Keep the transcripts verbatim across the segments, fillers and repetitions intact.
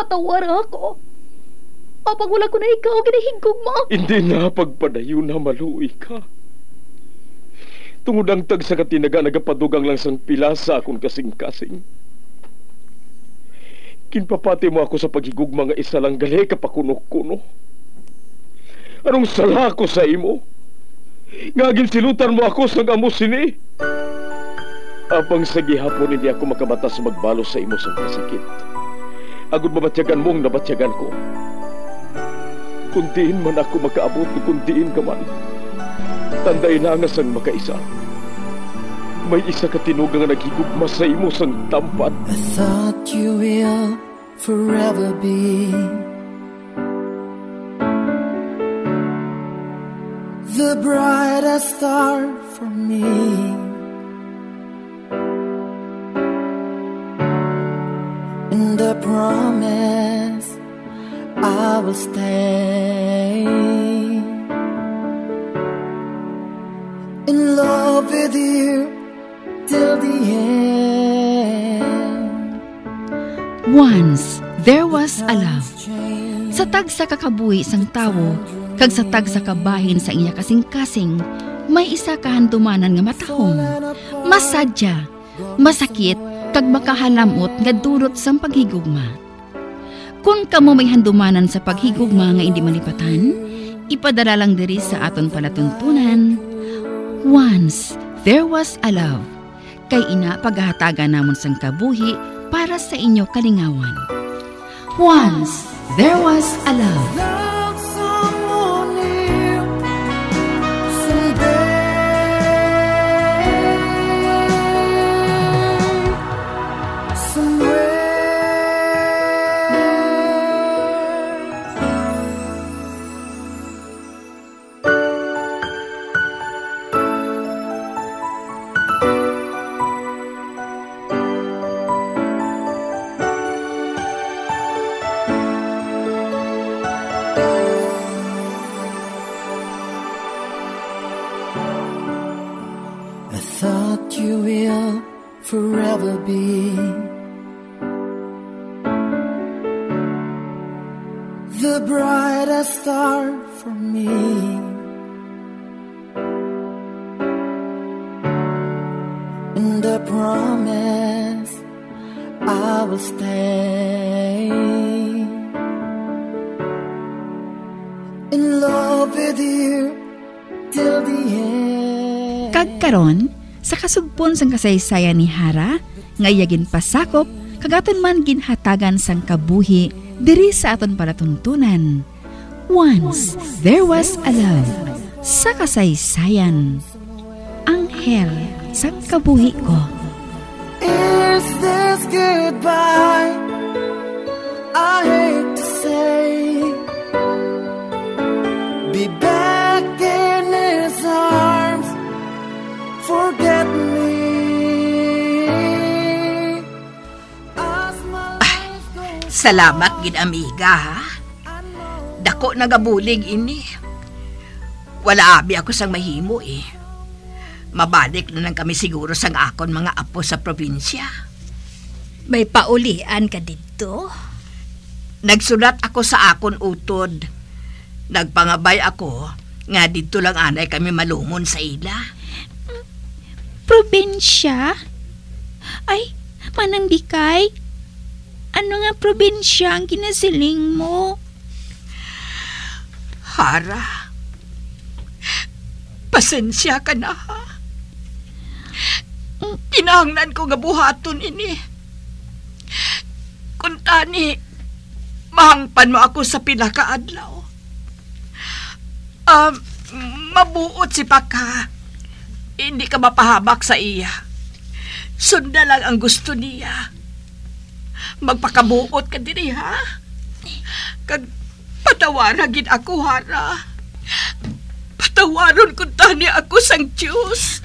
patawar ako. Apang wala ko na ikaw, ginahigog mo. Hindi na pagpadayo na maluoy ka. Tungod ang tag sa katinaga nagapadugang lang sang pila sa akong kasing-kasing. Kinpapati mo ako sa paghigug mga isa lang gali kapakuno-kuno. Anong sala ko sa imo? Ngagin silutan mo ako sa amo sini. Apang sa gihapon hindi ako makabatas magbalo sa imo sa kasakit. Agud mabatyagan mong nabatyagan ko. Kundiin man ako makaabot, kundiin ka man. Tanday na nga sang makaisa. May isa ka tinugang nga naghigugma sa imo sang tampad. I thought you will forever be the brightest star for me. And I promise I will stay in love with you till the end. Once there was a love. Sa tag sa kakabuhi sang tawo, kag sa tag sa kabahin sa iya kasing-kasing, may isa kahandumanan nga matahong, masadya, masakit, kag makahalamot nga durot sang paghigugma. Kung kamo may handumanan sa paghigugma nga hindi malipatan, ipadala lang diri sa aton palatuntunan. Once there was a love. Kay ina paghahatagan namon sang kabuhi para sa inyo kalingawan. Once there was a love. You will forever be the brightest star for me. And I promise I will stay in love with you till the end. Kagkaron sa kasugpon sang kasaysayan ni Hara, ngayagin pasakop, kagaton man ginhatagan sang kabuhi, diri sa aton palatuntunan. Once there was a love, sa kasaysayan, anghel sang kabuhi ko. Is this goodbye? I hate to say, be back in his arms. Forget me. Ah, salamat gid amiga ha. Dako nagabulig ini. Wala abi ako sang mahimo eh. Mabalik na lang kami siguro sang akon mga apo sa probinsya. May paulian ka dito? Nagsulat ako sa akon utod. Nagpangabay ako nga dito lang anay kami malumon sa ila. Probinsya? Ay, Manang Bikay, ano nga probinsya ang kinasiling mo? Hara, pasensya ka na ha. Kinahanglan ko nga buhaton ini. Kung tani, mahangpan mo ako sa pila ka adlaw. Um, mabuot si Paka. Hindi ka mapahabak sa iya. Sunda lang ang gusto niya. Magpakabuot ka diri ha. Kag patawaran gid ako Hara. Patawaron ko tani ako sang Diyos.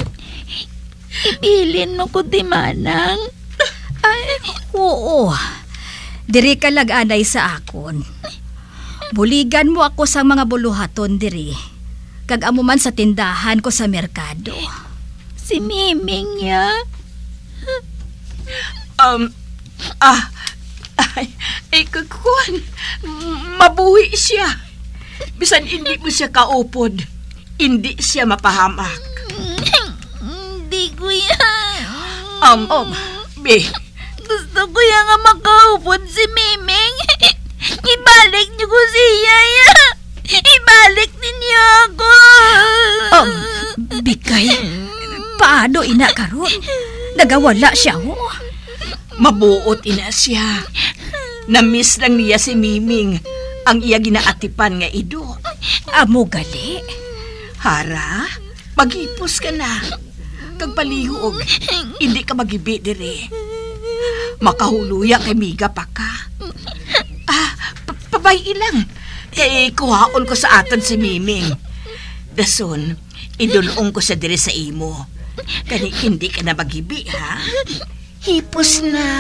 Ibilin mo ko di Manang. Ay, oo. Diri ka lag-anay sa akon. Buligan mo ako sa mga buluhaton diri. Kag amo man sa tindahan ko sa merkado. Si Miming ya. Um, ah, ay, Ay, kagkuhan. Mabuhi siya. Bisan hindi mo siya kaupod, hindi siya mapahamak. Hindi, kuya. Um, um, be. Gusto ko ya nga makaupod si Miming. Ibalik niyo ko siya, ya. Ibalik ninyo ako. Um, Bikay, paano ina karon? Nagawala siya, oh. Mabuot ina siya. Na-miss lang niya si Miming, ang iya ginaatipan nga ido. Amo gali. Hara, maghipos ka na. Kag palihog, hindi ka magibi dire. Makahuluya kay Miga pa ka. Ah, pabay ilang. Kay kuhaon ko sa aton si Miming. Dason, idulong ko sa dire sa imo. Kani hindi ka na magibi, ha? Hipos na.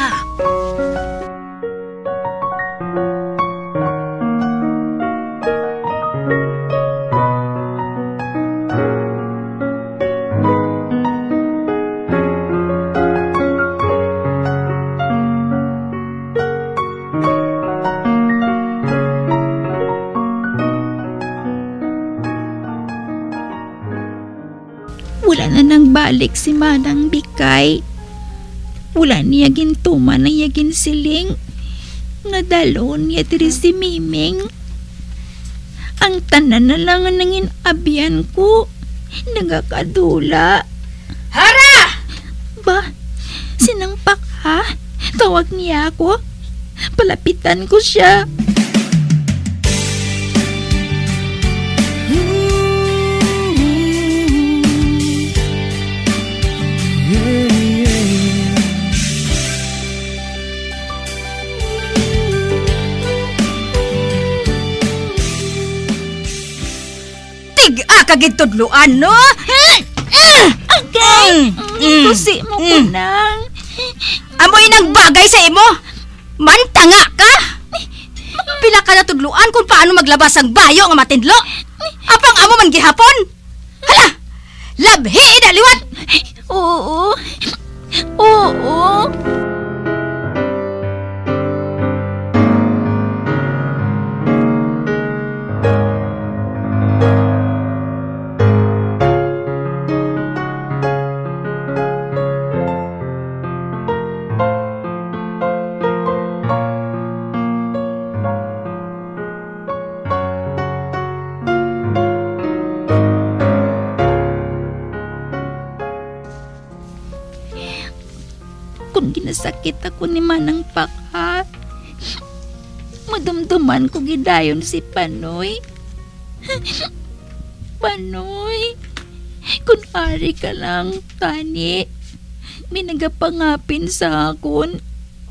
Wala na nang balik si Manang Bikay. Wala niya gintuman na niya ginsiling. Nga dalon niya diri si Miming. Ang tanan na lang ang nangin abyan ko. Nagakadula. Hara! Ba, sinangpak ha? Tawag niya ako. Palapitan ko siya. Kagitudluan, no? Okay. Mm. Tusi mo ko nang. Amoy nang bagay sa imo. Mantanga ka. Pila ka natudluan kung paano maglabas ang bayo nga matindlo. Apang amo man gihapon. Hala! Labhi ida liwat. Oo. Oo. Kung ginasakit ako ni Manang Pakha, madumduman ko gidayon si Panoy. Panoy, kung ari ka lang, tani, may nagapangapin sa akon.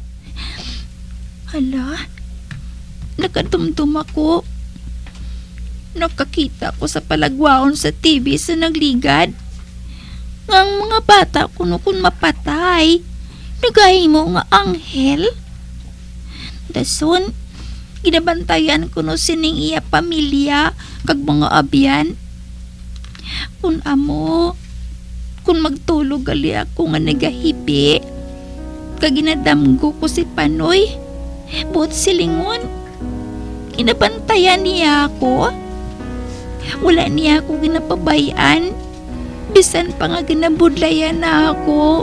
Hala, nakadumdum ako. Nakakita ko sa palagwaon sa T V sa nagligad. Ngang mga bata kuno kun mapatay. Nagahimo nga anghel. Dason, ginabantayan ko no sining iya pamilya kag mga abyan. Kung amo, kung magtulog gali ako nga nagahibi, kag ginadamgo ko si Panoy, buot silingon. Ginabantayan niya ako. Wala niya ako ginapabayan. Bisan pa nga ginabudlayan na ako.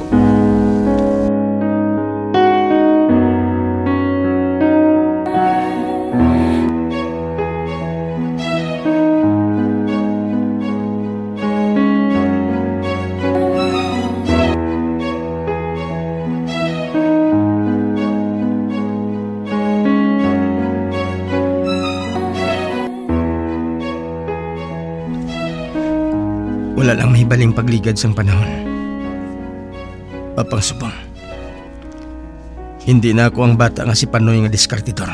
Wala lang may baling pagligad sang panahon. Papang subong. Hindi na ako ang bata nga si Panoy nga diskartidor.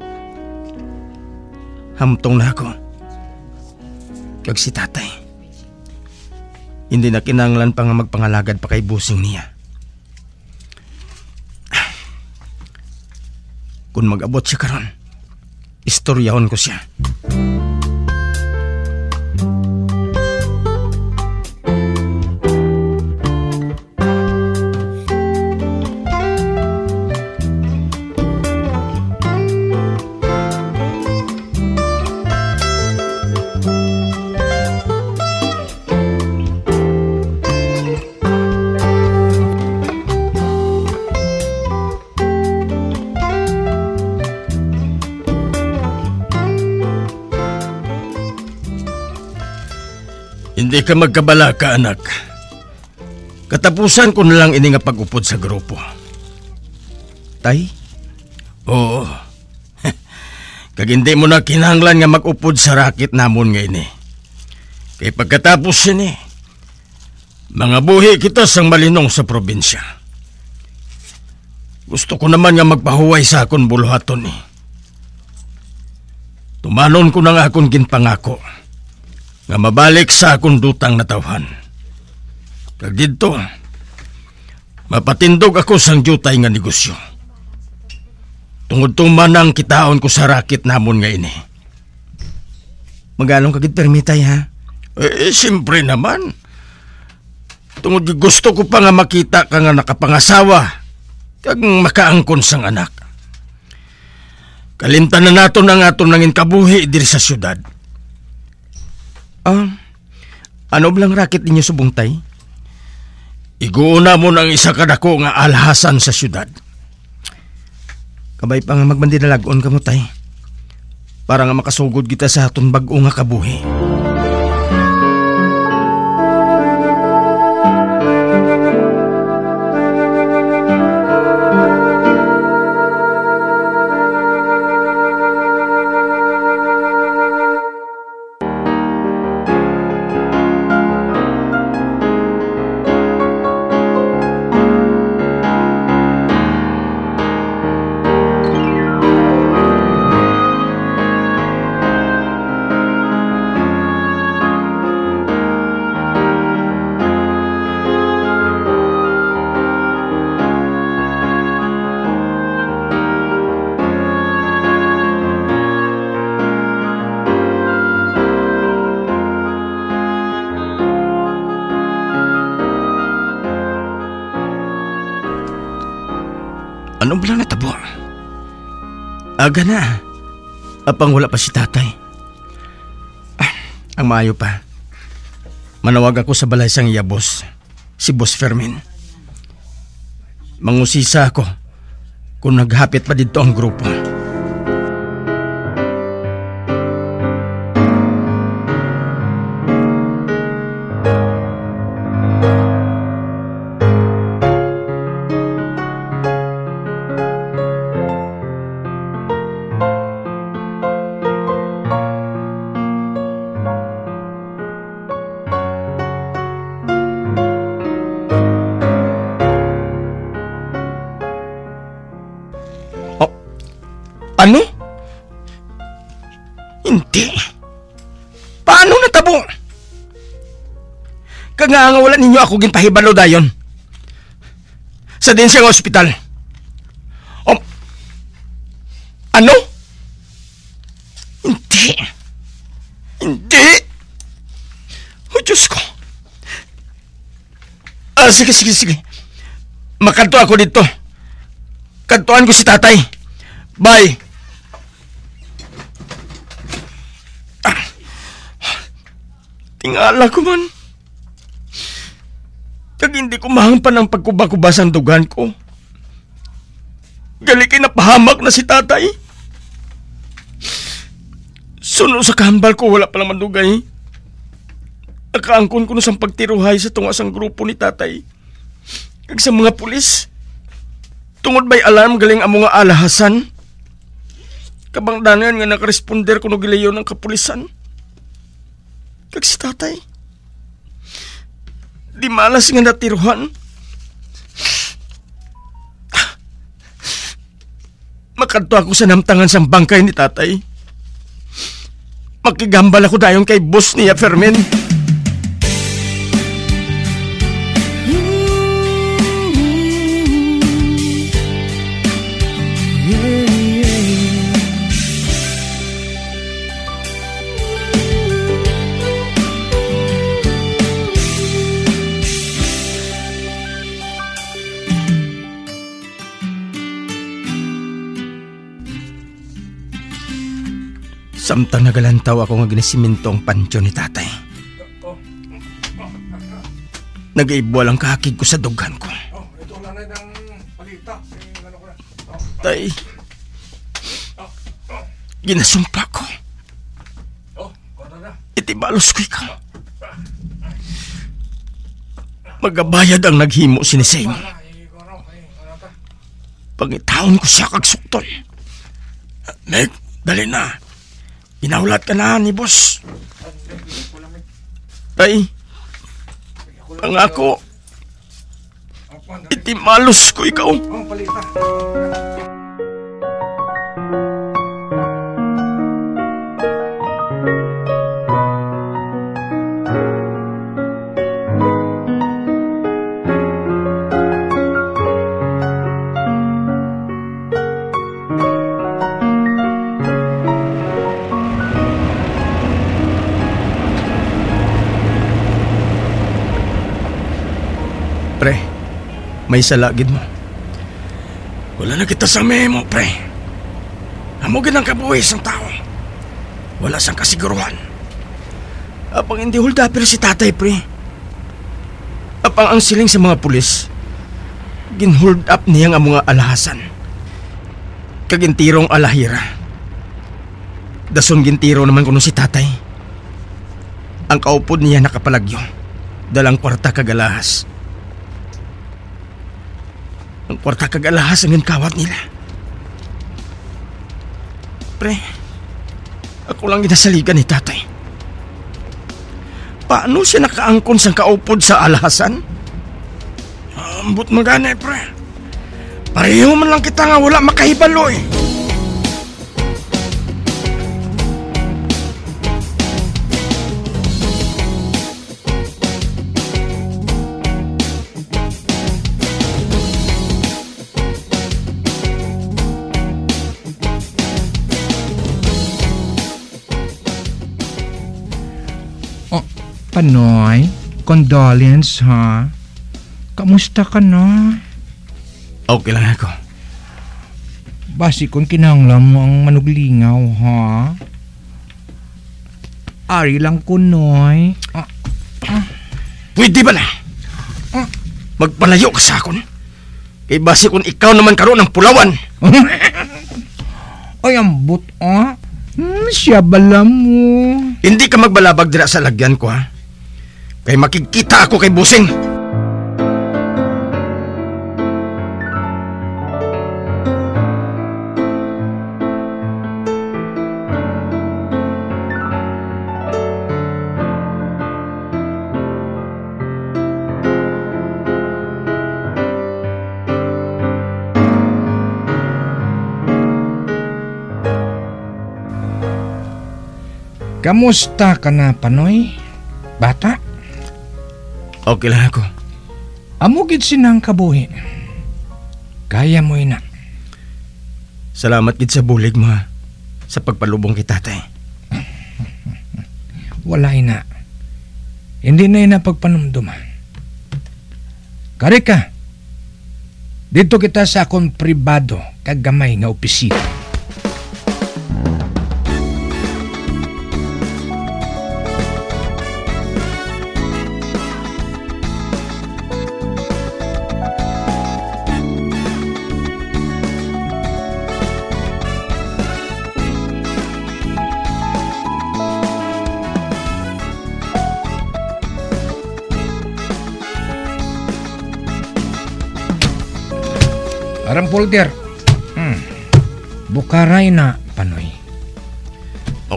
Hamtong na ako. Kag si tatay. Hindi na kinanglan pa nga magpangalagad pa kay busing niya. Kung mag-abot siya karon, istoryahon ko siya. Hindi ka magkabala ka, anak. Katapusan ko na lang ini nga pag-upod sa grupo. Tay? Oo. Kag hindi mo na kinahanglan nga mag-upod sa rakit namon nga ini. Kay pagkatapos ini, mga buhi kita sang malinong sa probinsya. Gusto ko naman nga magpahuway sa akon buluhaton ni. Tumanon ko na nga akon ginpangako nga mabalik sa akon dutang na tawhan. Kag dito, mapatindog ako sang jutay nga negosyo. Tungod tumanang kitaon ko sa rakit namon nga ini. Magalong kagid permitay ha? Eh, eh siyempre naman. Tungod gusto ko pa nga makita ka nga nakapangasawa kag makaangkon sang anak. Kalimtan na nato na nga ito nangin kabuhi diri sa syudad. Ah, ano blang rakit ninyo subuntay? Iguuna mo ng isa kadako nga alhasan sa syudad. Kabay pa nga magbandinalagon ka mo tay. Para nga makasugod kita sa aton bag-o nga kabuhi. Ano ba lang natabo? Aga na. Apang wala pa si tatay. Ah, ang maayo pa. Manawag ako sa balay sang iya boss, si Boss Fermin. Mangusisa ako kung naghapit pa dito ang grupo. Ano? Hindi. Paano natabo? Kangangawala ninyo ako ginpahibalo dayon. Sa din siyang ospital. O, ano? Hindi. Hindi. O, Diyos ko. Ah, sige, sige, sige. Makanto ako dito. Kantuan ko si tatay. Bye. Tingala ko man. Kag hindi ko mahampan ang pagkubakubas ang dugan ko. Galikay na pahamak na si tatay. Suno sa kahambal ko wala palang mandugay. Nakaangkon ko na sang pagtiruhay sa tungas ang grupo ni tatay. Kag sa mga pulis. Tungod ba'y alarm galing ang mga alahasan. Kabangdanan nga nakaresponder ko no gilayo ng kapulisan. Kag si tatay. Di malas nga natiruhan. Makanto ako sa namtangan sa bangkay ni tatay. Makigambal ako dayon kay boss niya Fermin. Samtang nagalantaw ako nga ginasiminto ang pansyo ni tatay. Nag-iibwal ang kahakig ko sa dugan ko. Tay, ginasumpa ko. Itibalos ko ikaw. magabayad ang naghimo sinising. Pangitaon ko siya kag suktol. Meg, dali na. Inaulat ka na ni boss. Tay, ang ako, itimalos ko ikaw. Pre, may salagid mo. Wala na kita sa memo, pre. Hamugin ang kabuhis ng tao. Wala sang kasiguruhan. Apang hindi huldapir si tatay, pre. Apang ang siling sa mga pulis, ginhold up niya ang mga alahasan. Kagintirong alahira. Dason gintiro naman kuno si tatay. Ang kaupod niya nakapalagyo. Dalang kwarta kagalahas. Ang kwarta kagalahas ang kawat nila. Pre, ako lang ginasaligan ni tatay. Paano siya nakaangkon sa kaupod sa alahasan? Ambot magana, pre. Pareho man lang kita nga wala makahibalo eh. Panoy, condolence ha. Kamusta ka na? Okay lang ako. Basi kung kinahanglan mo ang manuglingaw ha. Ari lang ko noy. Ah, ah. Pwede ba na? Ah. Magpalayo ka sa akon. Kay basi kung ikaw naman karoon ng pulawan. Ay ambot ah. Hmm, siya bala mo. Hindi ka magbalabag dira sa lagyan ko ha. Kay makikita ako kay Busing. Kamusta ka na, Panoy? Bata? Okay lang ako. Amugid sinang kabuhi. Kaya mo ina. Salamat gid sa bulig mo ha. Sa pagpalubong kay tatay. Wala ina. Hindi na ina pagpanumduman. Kari ka. Dito kita sa akong pribado kagamay nga opisina. Arang folder. Hmm. Bukaray na, Panoy. Oh.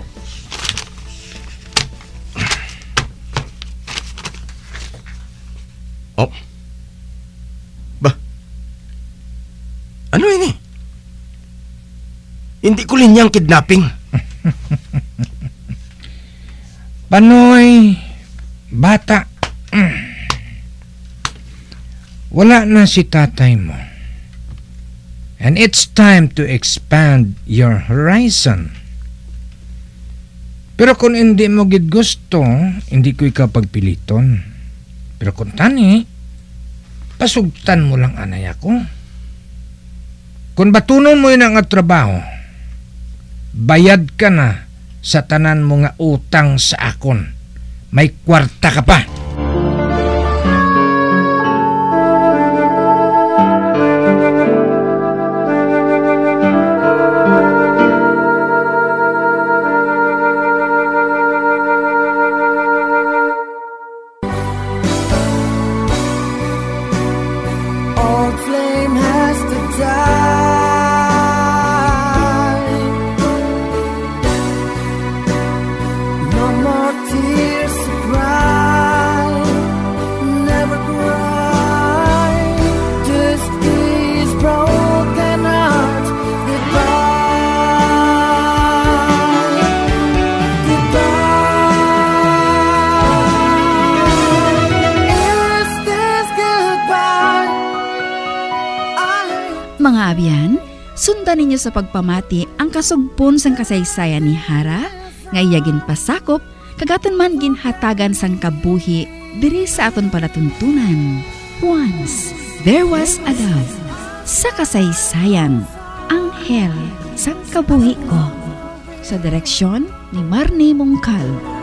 Oh. Ba? Ano ini? Hindi ko linyang kidnapping. Panoy, bata. Mm. Wala na si tatay mo. And it's time to expand your horizon. Pero kung hindi mo gid gusto, hindi ko ikaw pagpiliton. Pero kung tani, pasugtan mo lang anay ako. Kung batunon mo yun ang trabaho, bayad ka na sa tanan mo nga utang sa akon. May kwarta ka pa. Sundan ninyo sa pagpamati ang kasugpon sang kasaysayan ni Hara, nga iyagin pasakop, kagaton man ginhatagan sang kabuhi, diri sa aton palatuntunan. Once, there was a love. Sa kasaysayan, Anghel sang kabuhi ko. Sa direksyon ni Marnie Mongcal.